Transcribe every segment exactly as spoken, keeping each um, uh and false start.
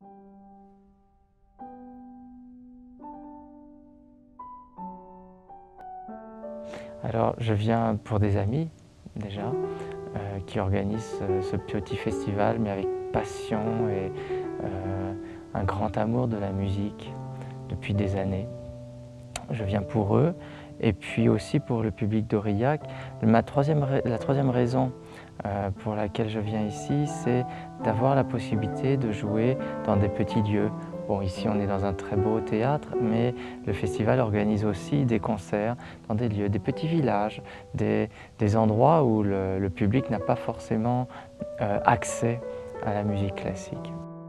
Alors, je viens pour des amis, déjà, euh, qui organisent ce, ce petit festival, mais avec passion et euh, un grand amour de la musique depuis des années. Je viens pour eux, et puis aussi pour le public d'Aurillac. Ma troisième, la troisième raison euh, pour laquelle je viens ici, c'est d'avoir la possibilité de jouer dans des petits lieux. Bon, ici on est dans un très beau théâtre, mais le festival organise aussi des concerts dans des lieux, des petits villages, des, des endroits où le, le public n'a pas forcément euh, accès à la musique classique.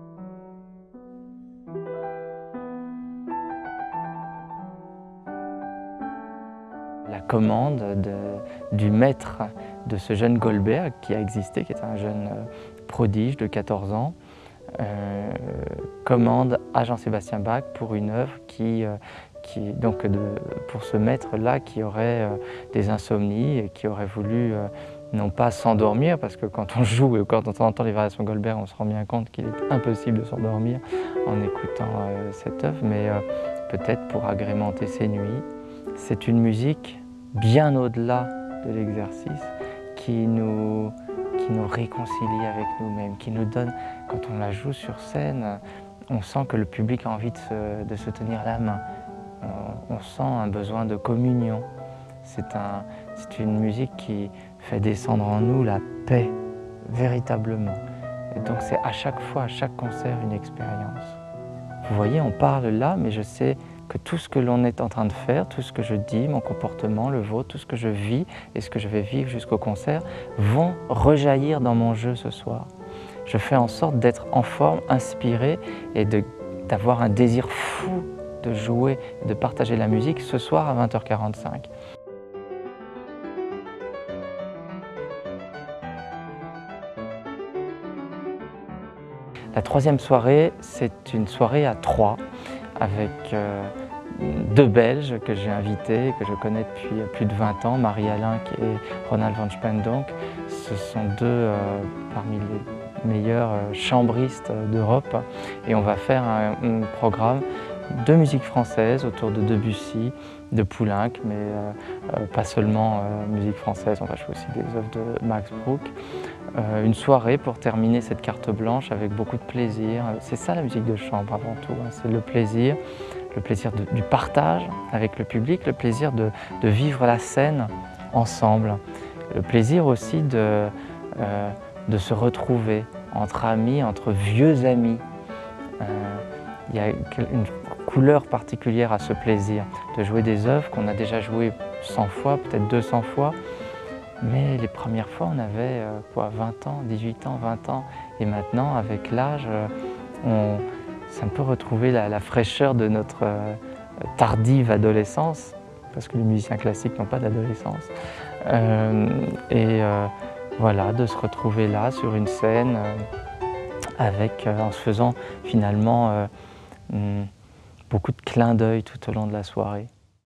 La commande de, du maître de ce jeune Goldberg qui a existé, qui est un jeune prodige de quatorze ans, euh, commande à Jean-Sébastien Bach pour une œuvre qui, euh, qui donc de, pour ce maître-là qui aurait euh, des insomnies et qui aurait voulu euh, non pas s'endormir, parce que quand on joue et quand on entend les variations Goldberg, on se rend bien compte qu'il est impossible de s'endormir en écoutant euh, cette œuvre, mais euh, peut-être pour agrémenter ses nuits. C'est une musique bien au-delà de l'exercice qui nous, qui nous réconcilie avec nous-mêmes, qui nous donne, quand on la joue sur scène, on sent que le public a envie de se, de se tenir la main. On, on sent un besoin de communion. C'est un, c'est une musique qui fait descendre en nous la paix, véritablement. Et donc c'est à chaque fois, à chaque concert, une expérience. Vous voyez, on parle là, mais je sais que tout ce que l'on est en train de faire, tout ce que je dis, mon comportement, le vôtre, tout ce que je vis et ce que je vais vivre jusqu'au concert vont rejaillir dans mon jeu ce soir. Je fais en sorte d'être en forme, inspiré et d'avoir un désir fou de jouer et de partager la musique ce soir à vingt heures quarante-cinq. La troisième soirée, c'est une soirée à trois avec euh, deux Belges que j'ai invités, que je connais depuis plus de vingt ans, Marie-Alain et Ronald van Spendonck. Ce sont deux euh, parmi les meilleurs euh, chambristes d'Europe et on va faire un, un programme de musique française autour de Debussy, de Poulenc, mais euh, euh, pas seulement euh, musique française, on va jouer aussi des œuvres de Max Bruch. Euh, une soirée pour terminer cette carte blanche avec beaucoup de plaisir. C'est ça la musique de chambre avant tout, hein. C'est le plaisir, le plaisir de, du partage avec le public, le plaisir de, de vivre la scène ensemble, le plaisir aussi de, euh, de se retrouver entre amis, entre vieux amis. Euh, il y a une couleur particulière à ce plaisir de jouer des œuvres qu'on a déjà jouées cent fois, peut-être deux cents fois. Mais les premières fois, on avait euh, quoi, vingt ans, dix-huit ans, vingt ans. Et maintenant, avec l'âge, euh, c'est un peu retrouver la, la fraîcheur de notre euh, tardive adolescence, parce que les musiciens classiques n'ont pas d'adolescence. Euh, et euh, voilà, de se retrouver là, sur une scène, euh, avec, euh, en se faisant finalement euh, beaucoup de clins d'œil tout au long de la soirée.